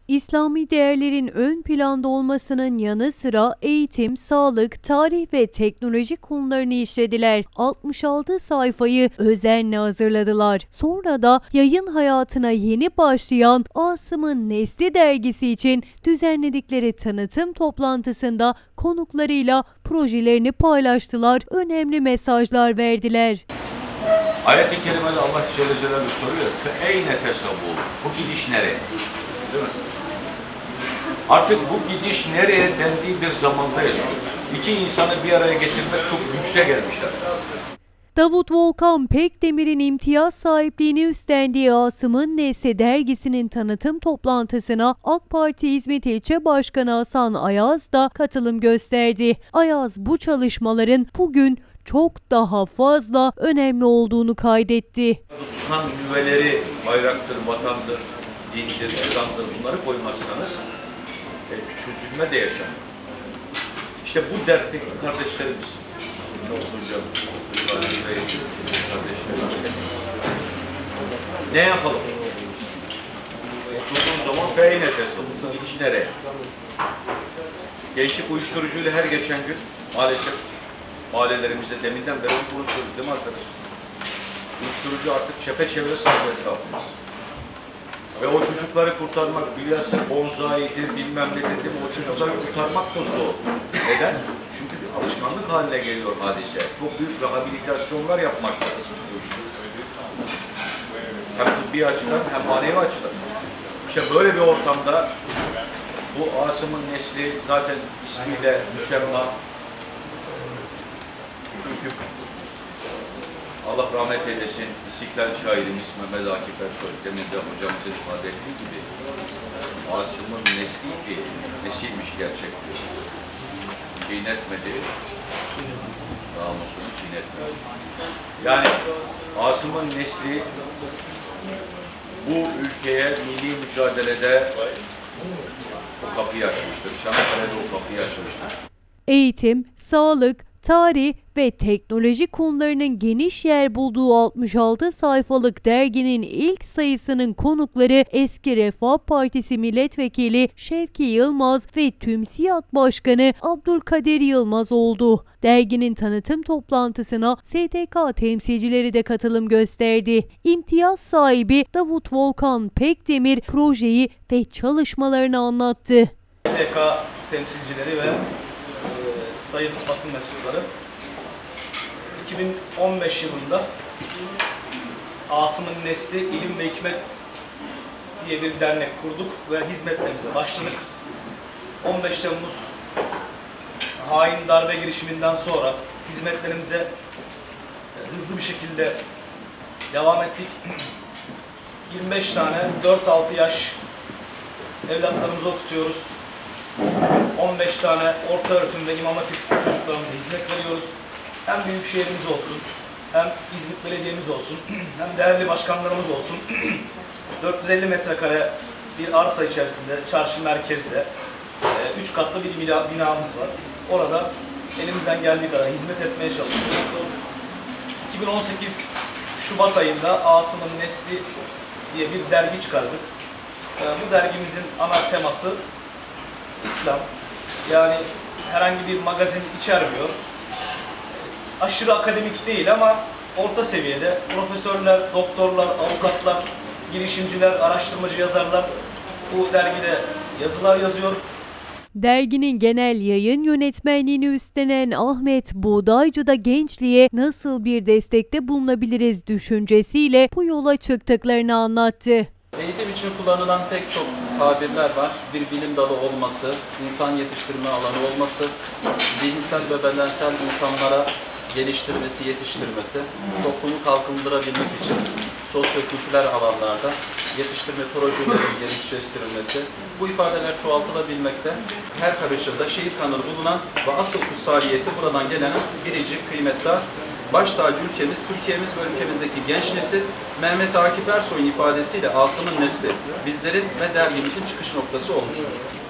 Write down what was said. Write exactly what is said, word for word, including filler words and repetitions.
İslami değerlerin ön planda olmasının yanı sıra eğitim, sağlık, tarih ve teknoloji konularını işlediler. altmış altı sayfayı özenle hazırladılar. Sonra da yayın hayatına yeni başlayan Asım'ın Nesli dergisi için düzenledikleri tanıtım toplantısında konuklarıyla projelerini paylaştılar, önemli mesajlar verdiler. Ayet-i Kerime'de Allah Celle Celaluhu soruyor ki eyne tesavvur, bu gidiş nereye? Değil mi? Artık bu gidiş nereye dendiği bir zamanda yaşıyoruz. İki insanı bir araya getirmek çok lükse gelmişler. Davut Volkan Pekdemir'in imtiyaz sahipliğini üstlendiği Asım'ın Nesli dergisinin tanıtım toplantısına AK Parti İzmit İlçe Başkanı Hasan Ayaz da katılım gösterdi. Ayaz bu çalışmaların bugün çok daha fazla önemli olduğunu kaydetti. Tutan nüveleri bayraktır, vatandır, dindir, ezandır, bunları koymazsanız e, çözülme de yaşanır. İşte bu dertteki kardeşlerimiz, hocam, kardeşlerimiz. Ne yapalım? Oturduğun zaman feyne teslim. Gidiş nereye? Gençlik uyuşturucuyla her geçen gün maalesef mahallelerimizde deminden beri konuşuyoruz değil mi arkadaşlar? Uyuşturucu artık çepeçevre sardı etrafımız. Ve o çocukları kurtarmak, bilhassa bonzaidir, bilmem ne dedim, o çocukları kurtarmak da zor. Neden? Çünkü bir alışkanlık haline geliyor hadise. Çok büyük rehabilitasyonlar yapmak lazım. Hem tıbbi açıdan hem manevi açıdan. İşte böyle bir ortamda bu Asım'ın Nesli zaten ismiyle müşemma. Çünkü Allah rahmet eylesin, İstiklal şairimiz Mehmet Akif Ersoy, demin de hocamızın ifade ettiği gibi Asım'ın nesli ki, nesilmiş gerçekten. Çiğnetmedi, namusunu çiğnetmedi. Yani Asım'ın nesli bu ülkeye milli mücadelede o kapıyı açmıştır. Çanakkale'de o kapıyı açmıştır. Eğitim, sağlık, tarih ve teknoloji konularının geniş yer bulduğu altmış altı sayfalık derginin ilk sayısının konukları eski Refah Partisi Milletvekili Şevki Yılmaz ve TÜMSİAD Başkanı Abdülkadir Yılmaz oldu. Derginin tanıtım toplantısına S T K temsilcileri de katılım gösterdi. İmtiyaz sahibi Davut Volkan Pekdemir projeyi ve çalışmalarını anlattı. S T K temsilcileri ve sayın basın mensupları, iki bin on beş yılında Asım'ın Nesli İlim ve Hikmet diye bir dernek kurduk ve hizmetlerimize başladık. on beş Temmuz hain darbe girişiminden sonra hizmetlerimize hızlı bir şekilde devam ettik. yirmi beş tane dört altı yaş evlatlarımızı okutuyoruz. on beş tane orta öğretim ve imam hatip çocuklarımıza hizmet veriyoruz. Hem büyük şehrimiz olsun, hem İzmit Belediye'miz olsun, hem değerli başkanlarımız olsun. dört yüz elli metrekare bir arsa içerisinde, çarşı merkezde, üç katlı bir binamız var. Orada elimizden geldiği kadar hizmet etmeye çalışıyoruz. iki bin on sekiz Şubat ayında Asım'ın Nesli diye bir dergi çıkardık. Bu dergimizin ana teması İslam. Yani herhangi bir magazin içermiyor. Aşırı akademik değil ama orta seviyede profesörler, doktorlar, avukatlar, girişimciler, araştırmacı yazarlar bu dergide yazılar yazıyor. Derginin genel yayın yönetmenliğini üstlenen Ahmet Buğdaycı da gençliğe nasıl bir destekte bulunabiliriz düşüncesiyle bu yola çıktıklarını anlattı. Eğitim için kullanılan pek çok tabirler var. Bir bilim dalı olması, insan yetiştirme alanı olması, zihinsel ve bedensel insanlara geliştirmesi, yetiştirmesi, toplumu kalkındırabilmek için sosyo-kültürel alanlarda yetiştirme projelerin geliştirilmesi, bu ifadeler çoğaltılabilmekte. Her karışımda şehit kanı bulunan ve asıl kutsaliyeti buradan gelen biricik, kıymetdar, baş tacı ülkemiz, Türkiye'miz ve ülkemizdeki genç nesil, Mehmet Akif Ersoy'un ifadesiyle Asım'ın Nesli bizlerin ve dergimizin çıkış noktası olmuştur.